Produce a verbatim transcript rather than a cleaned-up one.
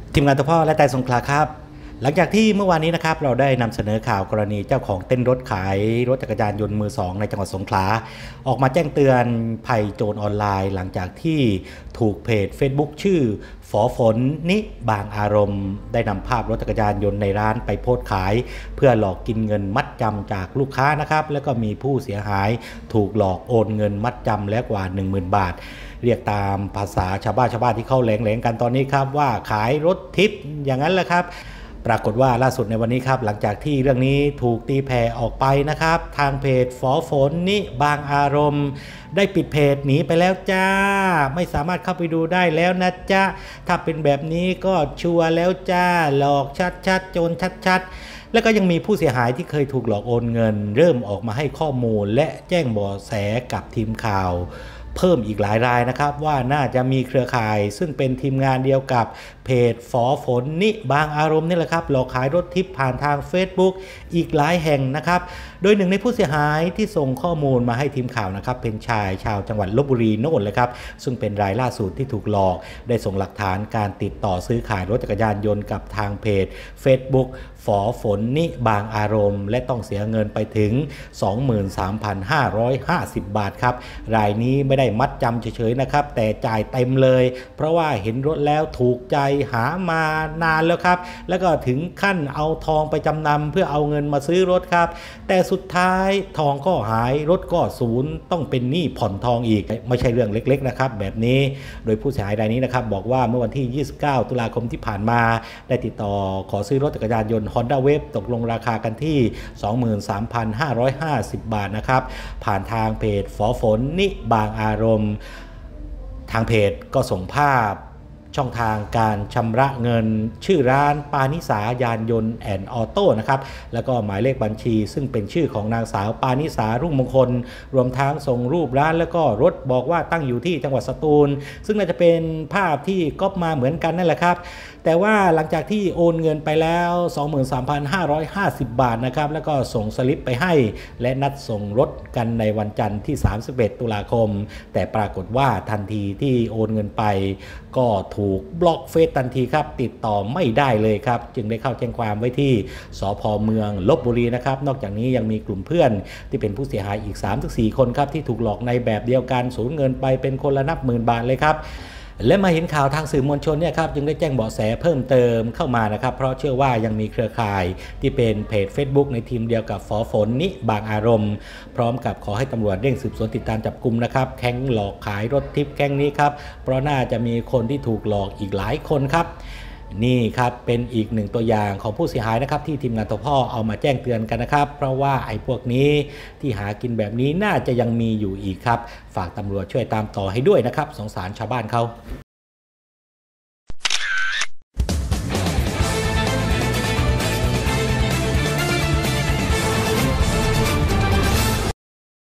ทีมงานตัวพ่อและแต่สงขลาครับหลังจากที่เมื่อวานนี้นะครับเราได้นำเสนอข่าวกรณีเจ้าของเต้นรถขายรถจักรยานยนต์มือสองในจังหวัดสงขลาออกมาแจ้งเตือนภัยโจรออนไลน์หลังจากที่ถูกเพจ Facebook ชื่อฝอฝนนิบางอารมณ์ได้นำภาพรถจักรยานยนต์ในร้านไปโพสต์ขายเพื่อหลอกกินเงินมัดจำจากลูกค้านะครับแล้วก็มีผู้เสียหายถูกหลอกโอนเงินมัดจำแล้วกว่า หนึ่งหมื่น บาทเรียกตามภาษาชาวบ้านชาวบ้านที่เขาแหลงๆกันตอนนี้ครับว่าขายรถทิปอย่างนั้นแหละครับปรากฏว่าล่าสุดในวันนี้ครับหลังจากที่เรื่องนี้ถูกตีแผ่ออกไปนะครับทางเพจฝอฝนนิบางอารมณ์ได้ปิดเพจหนีไปแล้วจ้าไม่สามารถเข้าไปดูได้แล้วนะจ๊ะถ้าเป็นแบบนี้ก็ชัวร์แล้วจ้าหลอกชัดๆโจรชัดๆแล้วก็ยังมีผู้เสียหายที่เคยถูกหลอกโอนเงินเริ่มออกมาให้ข้อมูลและแจ้งเบาะแสกับทีมข่าวเพิ่มอีกหลายรายนะครับว่าน่าจะมีเครือข่ายซึ่งเป็นทีมงานเดียวกับเพจฝอฝนนิบางอารมณ์นี่แหละครับหลอกขายรถทิปผ่านทาง Facebook อีกหลายแห่งนะครับโดยหนึ่งในผู้เสียหายที่ส่งข้อมูลมาให้ทีมข่าวนะครับเป็นชายชาวจังหวัดลพบุรีโน่นเลยครับซึ่งเป็นรายล่าสุดที่ถูกหลอกได้ส่งหลักฐานการติดต่อซื้อขายรถจักรยานยนต์กับทางเพจ Facebook ฝอฝนนิบางอารมณ์และต้องเสียเงินไปถึง สองหมื่นสามพันห้าร้อยห้าสิบ บาทครับรายนี้ไม่ได้มัดจำเฉยๆนะครับแต่จ่ายเต็มเลยเพราะว่าเห็นรถแล้วถูกใจหามานานแล้วครับแล้วก็ถึงขั้นเอาทองไปจำนำเพื่อเอาเงินมาซื้อรถครับแต่สุดท้ายทองก็หายรถก็ศูนย์ต้องเป็นหนี้ผ่อนทองอีกไม่ใช่เรื่องเล็กๆนะครับแบบนี้โดยผู้เสียหายรายนี้นะครับบอกว่าเมื่อวันที่ยี่สิบเก้าตุลาคมที่ผ่านมาได้ติดต่อขอซื้อรถจักรยานยนต์ Honda Wave ตกลงราคากันที่ สองหมื่นสามพันห้าร้อยห้าสิบ บาทนะครับผ่านทางเพจฝอฝนนิบางอารมณ์ทางเพจก็ส่งภาพช่องทางการชำระเงินชื่อร้านปานิสายานยนต์แอนด์ออโต้นะครับแล้วก็หมายเลขบัญชีซึ่งเป็นชื่อของนางสาวปานิสารุ่งมงคลรวมทั้งส่งรูปร้านแล้วก็รถบอกว่าตั้งอยู่ที่จังหวัดสตูลซึ่งน่าจะเป็นภาพที่ก๊อปมาเหมือนกันนั่นแหละครับแต่ว่าหลังจากที่โอนเงินไปแล้ว สองหมื่นสามพันห้าร้อยห้าสิบ บาทนะครับแล้วก็ส่งสลิปไปให้และนัดส่งรถกันในวันจันทร์ที่สามสิบเอ็ดตุลาคมแต่ปรากฏว่าทันทีที่โอนเงินไปก็ถูกบล็อกเฟซทันทีครับติดต่อไม่ได้เลยครับจึงได้เข้าแจ้งความไว้ที่สภ.เมืองลพบุรีนะครับนอกจากนี้ยังมีกลุ่มเพื่อนที่เป็นผู้เสียหายอีก สามถึงสี่ คนครับที่ถูกหลอกในแบบเดียวกันสูญเงินไปเป็นคนละนับหมื่นบาทเลยครับและมาเห็นข่าวทางสื่อมวลชนเนี่ยครับจึงได้แจ้งเบาะแสเพิ่มเติมเข้ามานะครับเพราะเชื่อว่ายังมีเครือข่ายที่เป็นเพจ Facebook ในทีมเดียวกับฝอฝนนิบางอารมณ์พร้อมกับขอให้ตำรวจเร่งสืบสวนติดตามจับกุมนะครับแก๊งหลอกขายรถทิปแก๊งนี้ครับเพราะน่าจะมีคนที่ถูกหลอกอีกหลายคนครับนี่ครับเป็นอีกหนึ่งตัวอย่างของผู้เสียหายนะครับที่ทีมงานตัวพ่อเอามาแจ้งเตือนกันนะครับเพราะว่าไอ้พวกนี้ที่หากินแบบนี้น่าจะยังมีอยู่อีกครับฝากตำรวจช่วยตามต่อให้ด้วยนะครับสงสารชาวบ้านเขา